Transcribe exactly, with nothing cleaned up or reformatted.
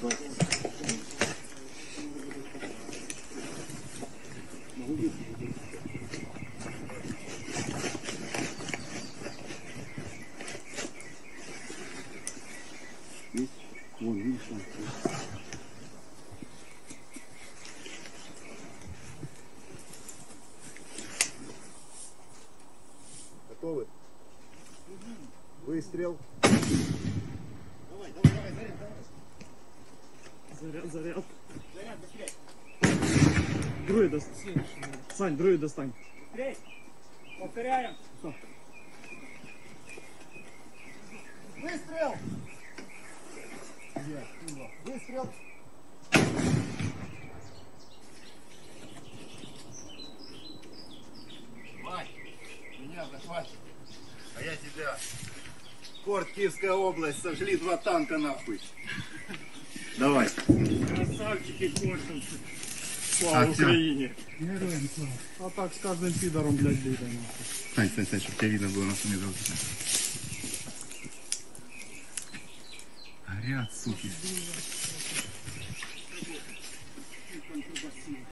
Есть? Вон, видишь, там. Готовы? Выстрел. Давай, давай, давай, заряд, давай. Заряд, заряд. Заряд, быстрее. Другой достань. Сань, другой достань. Быстрее. Повторяем. Все. Выстрел. Выстрел. Мать, меня захватит, а я тебя. Порт Киевская область, сожгли два танка нахуй. Давай. Красавчики кошинцы. Слава А, всё. Украине. Героям слава. А так с каждым пидором, блядь, бита нахуй. Стань, стань, стань, чтобы тебя видно было на самом деле. Горят, суки.